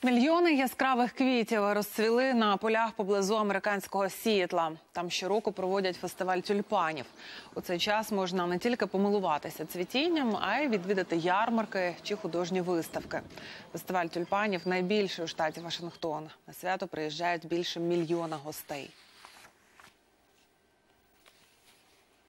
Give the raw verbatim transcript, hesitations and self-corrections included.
Мільйони яскравих квітів розцвіли на полях поблизу американського Сіетла. Там щороку проводять фестиваль тюльпанів. У цей час можна не тільки помилуватися цвітінням, а й відвідати ярмарки чи художні виставки. Фестиваль тюльпанів найбільший у штаті Вашингтон. На свято приїжджають більше мільйона гостей.